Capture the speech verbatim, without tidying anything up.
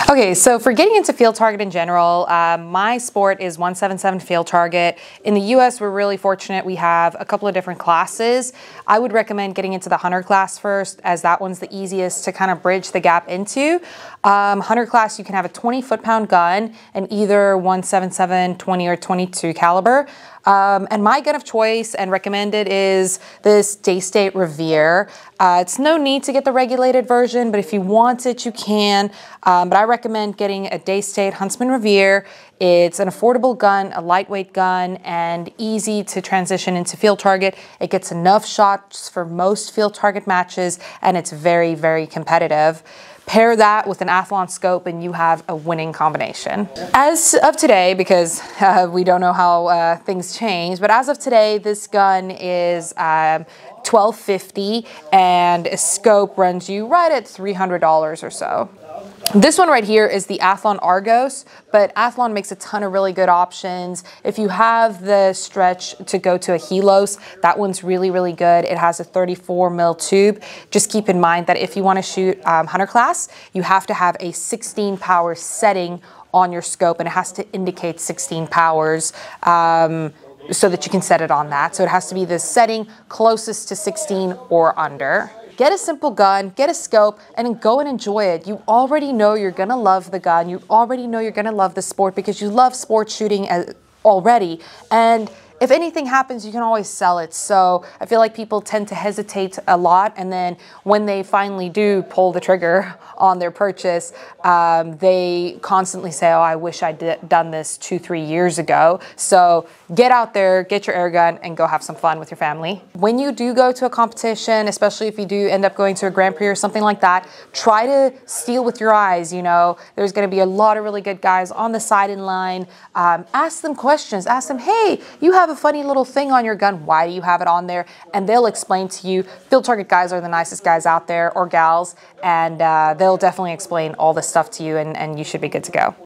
Okay, so for getting into field target in general, um, my sport is one seventy-seven field target. In the U S, we're really fortunate. We have a couple of different classes. I would recommend getting into the hunter class first, as that one's the easiest to kind of bridge the gap into. Um, hunter class, you can have a twenty foot-pound gun and either one seventy-seven, twenty, or twenty-two caliber. Um, and my gun of choice and recommended is this Daystate Revere. Uh, it's no need to get the regulated version, but if you want it, you can. Um, but I recommend getting a Daystate Huntsman Revere. It's an affordable gun, a lightweight gun, and easy to transition into field target. It gets enough shots for most field target matches, and it's very, very competitive. Pair that with an Athlon scope and you have a winning combination. As of today, because uh, we don't know how uh, things change, but as of today, this gun is um, twelve fifty and a scope runs you right at three hundred dollars or so. This one right here is the Athlon Argos, but Athlon makes a ton of really good options. If you have the stretch to go to a Helos, that one's really, really good. It has a thirty-four mil tube. Just keep in mind that if you want to shoot um, hunter class, you have to have a sixteen power setting on your scope, and it has to indicate sixteen powers. Um, so that you can set it on that. So it has to be the setting closest to sixteen or under. Get a simple gun, get a scope, and then go and enjoy it. You already know you're gonna love the gun. You already know you're gonna love the sport because you love sport shooting as, already. And if anything happens, you can always sell it. So I feel like people tend to hesitate a lot, and then when they finally do pull the trigger on their purchase, um, they constantly say, oh, I wish I'd done this two, three years ago. So get out there, get your air gun, and go have some fun with your family. When you do go to a competition, especially if you do end up going to a Grand Prix or something like that, try to steal with your eyes. You know, there's gonna be a lot of really good guys on the side in line. Um, ask them questions, ask them, hey, you have a funny little thing on your gun, why do you have it on there? And they'll explain to you. Field target guys are the nicest guys out there, or gals, and uh, they'll definitely explain all this stuff to you, and, and you should be good to go.